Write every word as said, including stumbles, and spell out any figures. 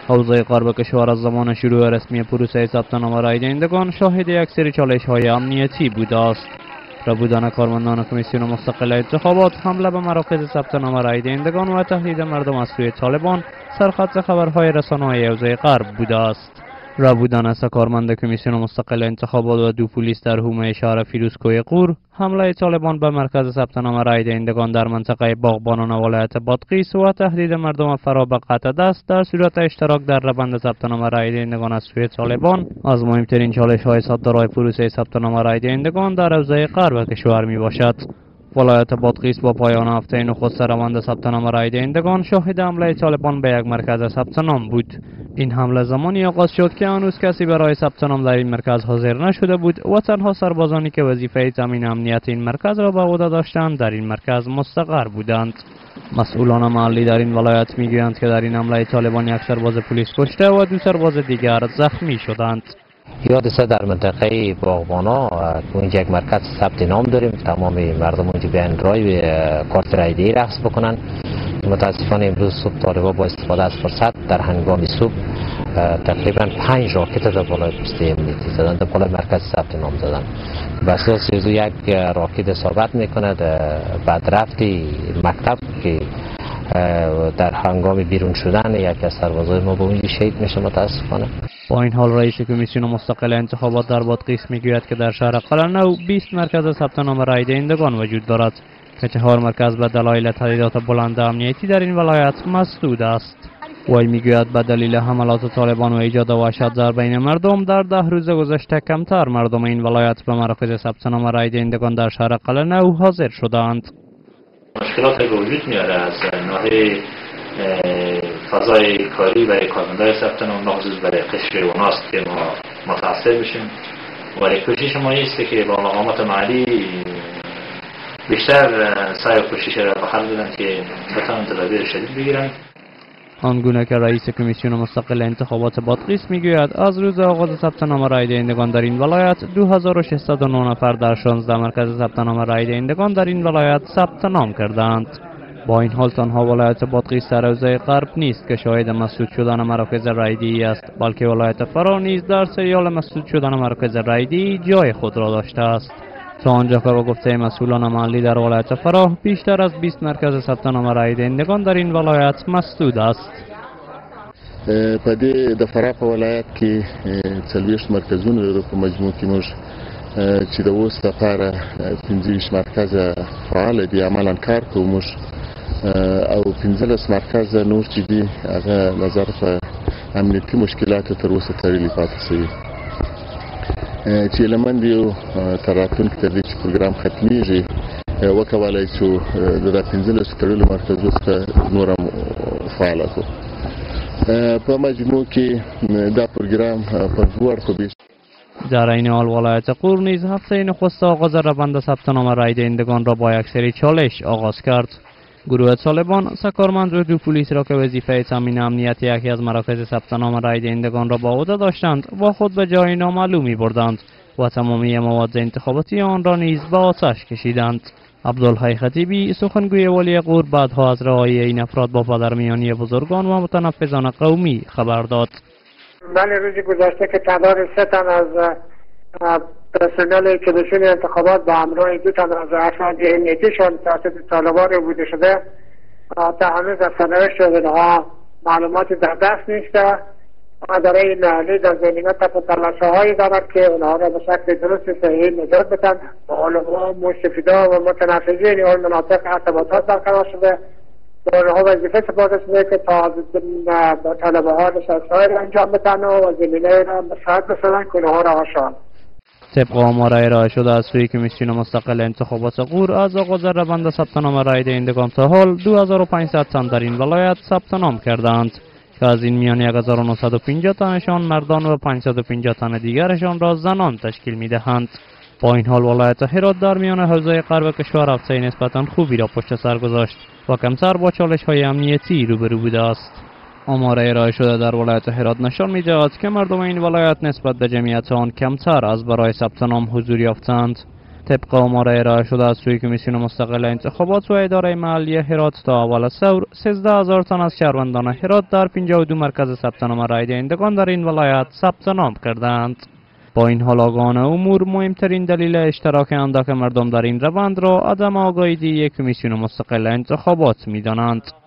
حوزه غرب کشور از زمان شروع رسمی پروسه ثبت نام رای دهندگان شاهد یک سری چالش‌های امنیتی بوده است. ربودن کارمندان کمیسیون مستقل انتخابات، حمله به مراکز ثبت نام رای دهندگان و تهدید مردم از سوی طالبان سرخط خبرهای رسانه‌های حوزه غرب بوده است. ربودن از کارمند کمیسیون مستقل انتخابات و دو پلیس در حومه شهر فیروزکوی قور، حمله طالبان به مرکز ثبت نام رای دهندگان در منطقه باغبانان ولایت بادغیس و تهدید مردم فرا به قطع دست در صورت اشتراک در روند ثبت نام رای دهندگان از سوی طالبان از مهمترین چالش‌های صدرای پروسه ثبت نام رای دهندگان در حوزه غرب کشور میباشد. ولایت بادغیس با پایان هفته نخست روند ثبت نام رای دهندگان شاهد حمله طالبان به یک مرکز ثبت نام بود. این حمله زمانی آغاز شد که هنوز کسی برای ثبت نام در این مرکز حاضر نشده بود و تنها سربازانی که وظیفه تامین امنیت این مرکز را به عهده داشتند در این مرکز مستقر بودند. مسئولان محلی در این ولایت میگویند که در این حمله طالبان یک سرباز پلیس کشته و دو سرباز دیگر زخمی شدند. یادسته در منطقه باغبانا اونجا یک مرکز ثبت نام داریم، تمام مردم اونجا بیان رای کارت رایده‌ای را اخذ بکنن. متاسفانه امروز صبح طالبا با استفاده از فرصت در هنگام صبح تقریبا پنج راکت در بالای پسته امنیتی زدن، در بالای مرکز ثبت نام زدن. به اساس یک راکت اصابت میکنه بعد رفتی مکتب که در هنگام بیرون شدن یک از سربازای ما به اونجا شهید میشه متاسفانه. با این حال رئیس کمیسیون مستقل انتخابات در بادغیس میگوید که در شهر قلعه‌نو بیست مرکز ثبت نام رای دهندگان وجود دارد که چهار مرکز به دلایل تهدیدات بلند امنیتی در این ولایت مسدود است. وی میگوید به دلیل حملات طالبان و ایجاد وحشت در بین مردم در ده روز گذشته کمتر مردم این ولایت به مراکز ثبت نام رای دهندگان در شهر قلعه‌نو حاضر شدند. مشکلات که وجود میاره از ناحیه فضای کاری برای کارمندان ثبت نام مخصوص برای قشر اوناست که ما متاثر بشیم، ولی کوشش ما است که با مقامات محلی بیشتر سعی و کوشش را به حال بدن که بتوانند تدابیر شدید بگیرند. آنگونه که رئیس کمیسیون مستقل انتخابات بادغیس میگوید از روز آغاز ثبت نام رای دهندگان در این ولایت دو هزار و ششصد و نه نفر در شانزده مرکز ثبت نام رای دهندگان در این ولایت ثبت نام کردند. با این حال تنها ولایت بادغیس در حوزه غرب نیست که شاهد مسدود شدن مراکز رایده‌ای است، بلکه ولایت فرا نیز در سریال مسدود شدن مراکز رایده‌ای جای خود را داشته است. تا آنجا که با گفته مسئولان محلی در ولایت فرا بیشتر از بیست مرکز ثبت نام رای دهندگان در این ولایت مسدود است. په دې د فراه په ولایت کې څلوېښت مرکزونه لرو په مجموع کې موږ چې د اوس لپاره پنځه ویشت مرکزه فعال دي عملاً کار کوو موږ او پنځلس مرکزه نور چې دي هغه نظر په امنیتي مشکلاتو تر اوسه تړلي پاتې شوي چې لمن دی تر راتلونکي تر دې چې پروګرام ختمیږي وکولای شو د دا پنځلسو تړلو مرکزو څخه نور هم فعاله کړو. په مجموع کې دا پروګرام په دوه اړخو بیش. در این حال ولایت قور نیز هفته نخست آغاز روند ثبت نام رای دهندگان را با یک سری چالش آغاز کرد. گروه طالبان سکارمند و دو پلیس را که وظیفه تامین امنیت یکی از مراکز ثبت نام رای دهندگان را به عهده داشتند با خود به جای نامعلومی بردند و تمامی مواد انتخاباتی آن را نیز به آتش کشیدند. عبدالحی خطیبی سخنگوی والی قور بعدها از رهایی این افراد با پدرمیانی بزرگان و متنفذان قومی خبر داد. بله، روزی گذشته که تعداد سه تن از پرسنل کمیسیون انتخابات با همراه دو تن از افراد امنیتیشان توسط طالبان بوده شده تا هنوز از سرنوشت اونها معلوماتی در دست نیست. اداره محلی در ذهنیت تلاش‌هایی دارد که اونها را به شکل درست صحیح نجات بدن. علما، مستفیدان و متنفذین این مناطق ارتباطات برقرار شده و اونها وظیفه سپرده شده که تا با طلبه ها نشست‌هایی را انجام بدن و زمینه را مساعد بسازن که اونها را آشان. طبق آمار ارائه شده از سوی کمیسیون مستقل انتخابات قور از آغاز روند ثبت نام رای دهندگان تا حال دو هزار و پانصد تن در این ولایت ثبت نام کردند که از این میان یک هزار و نهصد و پنجاه تنشان مردان و پانصد و پنجاه تن دیگرشان را زنان تشکیل می‌دهند. با این حال ولایت هرات در میان حوزه غرب کشور هفته نسبتاً خوبی را پشت سر گذاشت و کمتر با چالش‌های امنیتی روبرو بوده است. آمار ارائه شده در ولایت هرات نشان می‌دهد که مردم این ولایت نسبت به جمعیت آن کمتر از برای ثبت نام حضور یافتند. طبق آمار ارائه شده از سوی کمیسیون مستقل انتخابات و اداره محلی هرات تا اول ثور سیزده هزار تن از شهروندان هرات در پنجاه و دو مرکز ثبت نام رای دهندگان در این ولایت ثبت نام کردند. با این حال آگاهانه امور مهمترین دلیل اشتراک اندک مردم در این روند را عدم آگاهی کمیسیون مستقل انتخابات می‌دانند.